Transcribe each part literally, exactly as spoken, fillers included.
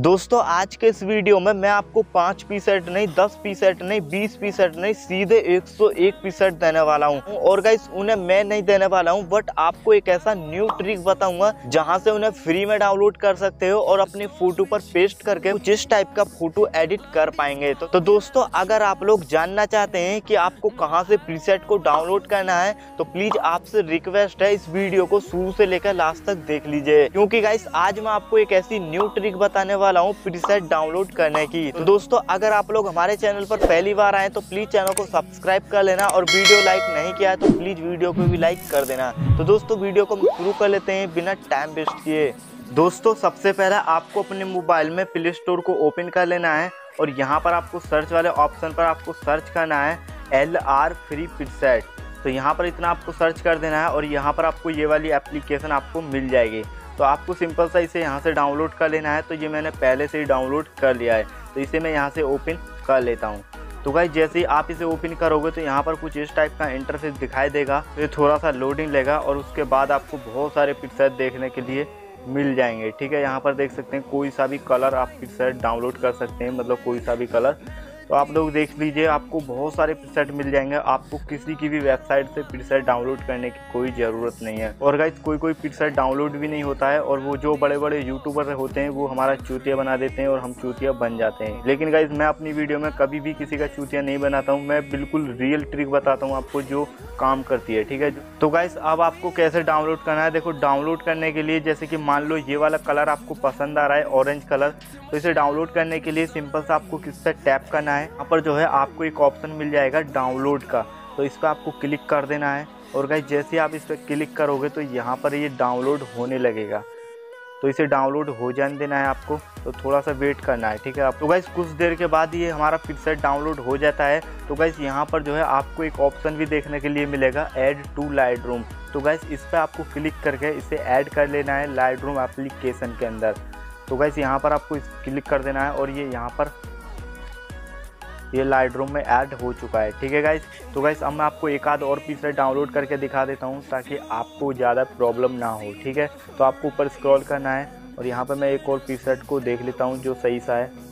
दोस्तों आज के इस वीडियो में मैं आपको पाँच पीस सेट नहीं, दस पीस सेट नहीं, बीस पीस सेट नहीं, सीधे एक सौ एक पीस सेट देने वाला हूं। और गाइस उन्हें मैं नहीं देने वाला हूं, बट आपको एक ऐसा न्यू ट्रिक बताऊंगा जहां से उन्हें फ्री में डाउनलोड कर सकते हो और अपनी फोटो पर पेस्ट करके जिस टाइप का फोटो एडिट कर पाएंगे। तो, तो दोस्तों अगर आप लोग जानना चाहते हैं कि आपको कहां से प्रीसेट को डाउनलोड करना है तो प्लीज आपसे रिक्वेस्ट है इस वीडियो को शुरू से लेकर लास्ट तक देख लीजिए, क्योंकि गाइस आज मैं आपको एक ऐसी न्यू ट्रिक बताने वाला हूँ प्रीसेट डाउनलोड करने की। तो दोस्तों अगर आप लोग हमारे चैनल पर पहली बार आए तो प्लीज चैनल को सब्सक्राइब कर लेना और वीडियो लाइक नहीं किया है तो प्लीज वीडियो को भी लाइक कर देना। तो दोस्तों वीडियो को शुरू कर लेते हैं बिना टाइम वेस्ट किए। दोस्तों सबसे पहले आपको अपने मोबाइल में प्ले स्टोर को ओपन कर लेना है और यहाँ पर आपको सर्च वाले ऑप्शन पर आपको सर्च करना है एल आर फ्री प्रीसेट। तो यहाँ पर इतना आपको सर्च कर देना है और यहाँ पर आपको ये वाली एप्लीकेशन आपको मिल जाएगी। तो आपको सिंपल सा इसे यहाँ से डाउनलोड कर लेना है। तो ये मैंने पहले से ही डाउनलोड कर लिया है, तो इसे मैं यहाँ से ओपन कर लेता हूँ। तो गाइस जैसे ही आप इसे ओपन करोगे तो यहाँ पर कुछ इस टाइप का इंटरफेस दिखाई देगा। तो ये थोड़ा सा लोडिंग लेगा और उसके बाद आपको बहुत सारे प्रीसेट देखने के लिए मिल जाएंगे। ठीक है, यहाँ पर देख सकते हैं कोई सा भी कलर आप प्रीसेट डाउनलोड कर सकते हैं, मतलब कोई सा भी कलर। तो आप लोग देख लीजिए, आपको बहुत सारे प्रीसेट मिल जाएंगे। आपको किसी की भी वेबसाइट से प्रीसेट डाउनलोड करने की कोई ज़रूरत नहीं है। और गाइस कोई कोई प्रीसेट डाउनलोड भी नहीं होता है और वो जो बड़े बड़े यूट्यूबर होते हैं वो हमारा चूतिया बना देते हैं और हम चूतिया बन जाते हैं। लेकिन गाइस मैं अपनी वीडियो में कभी भी किसी का चूतिया नहीं बनाता हूँ, मैं बिल्कुल रियल ट्रिक बताता हूँ आपको जो काम करती है। ठीक है, तो गाइस अब आपको कैसे डाउनलोड करना है, देखो डाउनलोड करने के लिए जैसे कि मान लो ये वाला कलर आपको पसंद आ रहा है, ऑरेंज कलर, तो इसे डाउनलोड करने के लिए सिंपल सा आपको किस पर टैप करना है। यहाँ पर जो है आपको एक ऑप्शन मिल जाएगा डाउनलोड का, तो इस पर आपको क्लिक कर देना है। और गाइस जैसे ही आप इस पर क्लिक करोगे तो यहाँ पर ये डाउनलोड होने लगेगा। तो इसे डाउनलोड हो जाने देना है आपको, तो थोड़ा सा वेट करना है। ठीक है, आप तो गाइस कुछ देर के बाद ये हमारा प्रीसेट डाउनलोड हो जाता है। तो गाइस यहाँ पर जो है आपको एक ऑप्शन भी देखने के लिए मिलेगा ऐड टू लाइटरूम। तो गाइस इस पर आपको क्लिक करके इसे ऐड कर लेना है लाइटरूम एप्लीकेशन के अंदर। तो गाइस यहाँ पर आपको क्लिक कर देना है और ये यहाँ पर ये लाइटरूम में ऐड हो चुका है। ठीक है गाइस, तो गाइस अब मैं आपको एक आध और प्रीसेट डाउनलोड करके दिखा देता हूँ ताकि आपको ज़्यादा प्रॉब्लम ना हो। ठीक है, तो आपको ऊपर स्क्रॉल करना है और यहाँ पर मैं एक और प्रीसेट को देख लेता हूँ जो सही सा है।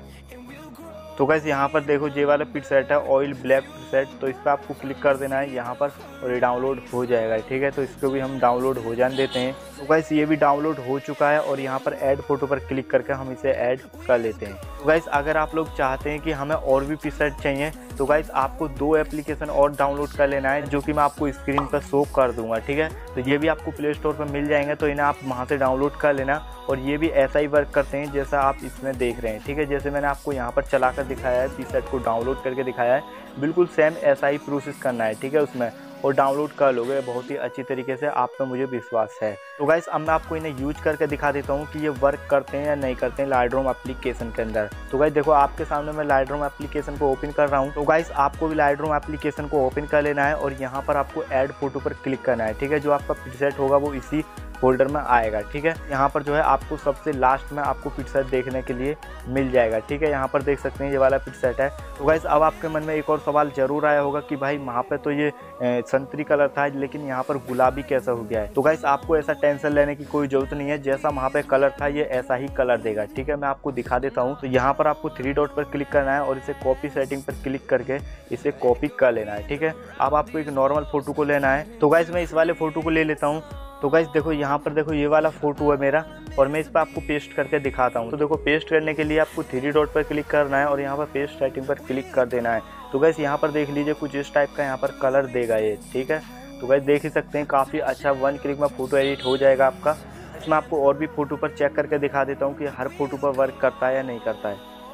तो गाइस यहाँ पर देखो ये वाला प्रीसेट है ऑयल ब्लैक प्रीसेट, तो इस पर आपको क्लिक कर देना है यहाँ पर और ये डाउनलोड हो जाएगा। ठीक है, तो इसको भी हम डाउनलोड हो जाने देते हैं। तो गाइस ये भी डाउनलोड हो चुका है और यहाँ पर ऐड फोटो पर क्लिक करके हम इसे ऐड कर लेते हैं। तो गाइस अगर आप लोग चाहते हैं कि हमें और भी प्रीसेट चाहिए तो गाइस आपको दो एप्लीकेशन और डाउनलोड कर लेना है जो कि मैं आपको स्क्रीन पर शो कर दूंगा। ठीक है, तो ये भी आपको प्ले स्टोर पर मिल जाएंगे, तो इन्हें आप वहाँ से डाउनलोड कर लेना। और ये भी ऐसा ही वर्क करते हैं जैसा आप इसमें देख रहे हैं। ठीक है, जैसे मैंने आपको यहाँ पर चला कर दिखाया है, प्रीसेट को डाउनलोड करके दिखाया है, बिल्कुल सेम ऐसा ही प्रोसेस करना है। ठीक है, उसमें और डाउनलोड कर लोगे बहुत ही अच्छी तरीके से, आप पे मुझे विश्वास है। तो गाइस अब मैं आपको इन्हें यूज करके दिखा देता हूँ कि ये वर्क करते हैं या नहीं करते हैं लाइटरूम एप्लीकेशन के अंदर। तो गाइस देखो आपके सामने मैं लाइटरूम एप्लीकेशन को ओपन कर रहा हूँ। तो गाइस आपको भी लाइटरूम एप्लीकेशन को ओपन कर लेना है और यहाँ पर आपको ऐड फोटो पर क्लिक करना है। ठीक है, जो आपका प्रीसेट होगा वो इसी फोल्डर में आएगा। ठीक है, यहाँ पर जो है आपको सबसे लास्ट में आपको प्रीसेट देखने के लिए मिल जाएगा। ठीक है, यहाँ पर देख सकते हैं ये वाला प्रीसेट है। तो गाइस अब आपके मन में एक और सवाल जरूर आया होगा कि भाई वहाँ पे तो ये संतरी कलर था लेकिन यहाँ पर गुलाबी कैसा हो गया है। तो गाइस आपको ऐसा टेंशन लेने की कोई जरूरत नहीं है, जैसा वहाँ पे कलर था ये ऐसा ही कलर देगा। ठीक है, मैं आपको दिखा देता हूँ। तो यहाँ पर आपको थ्री डॉट पर क्लिक करना है और इसे कॉपी सेटिंग पर क्लिक करके इसे कॉपी कर लेना है। ठीक है, अब आपको एक नॉर्मल फोटो को लेना है। तो गाइस मैं इस वाले फोटो को ले लेता हूँ। तो गाइस देखो यहाँ पर देखो ये वाला फोटो है मेरा और मैं इस पर आपको पेस्ट करके दिखाता हूँ। तो देखो पेस्ट करने के लिए आपको थ्री डॉट पर क्लिक करना है और यहाँ पर पेस्ट सेटिंग पर क्लिक कर देना है। तो गाइस यहाँ पर देख लीजिए कुछ इस टाइप का यहाँ पर कलर देगा ये। ठीक है, तो गाइस देख ही सकते हैं काफ़ी अच्छा वन क्लिक में फ़ोटो एडिट हो जाएगा आपका। इसमें आपको और भी फ़ोटो पर चेक करके दिखा देता हूँ कि हर फोटो पर वर्क करता है या नहीं करता है।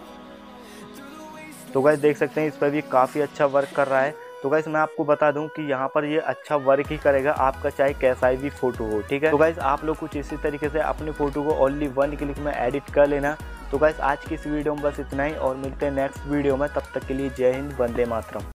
तो गाइस देख सकते हैं इस पर भी काफ़ी अच्छा वर्क कर रहा है। तो गाइस मैं आपको बता दूं कि यहाँ पर ये अच्छा वर्क ही करेगा आपका चाहे कैसा भी फोटो हो। ठीक है, तो गाइस आप लोग कुछ इसी तरीके से अपनी फोटो को ओनली वन क्लिक में एडिट कर लेना। तो गाइस आज की इस वीडियो में बस इतना ही और मिलते हैं नेक्स्ट वीडियो में, तब तक के लिए जय हिंद, वंदे मातरम।